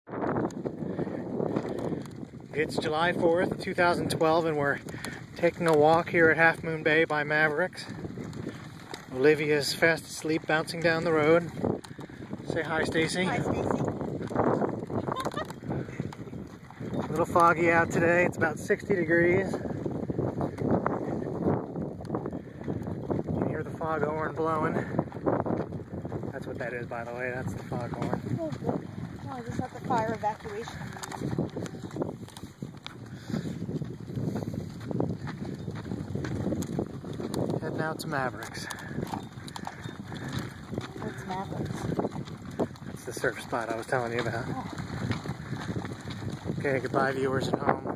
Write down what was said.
It's July 4th, 2012, and we're taking a walk here at Half Moon Bay by Mavericks. Olivia's fast asleep, bouncing down the road. Say hi, Stacy. Hi, Stacy. A little foggy out today. It's about 60 degrees. You can hear the foghorn blowing. That's what that is, by the way. That's the foghorn. Oh, good. Oh, I just had the fire evacuation. Heading out to Mavericks. That's Mavericks. That's the surf spot I was telling you about. Oh. Okay, goodbye, viewers at home.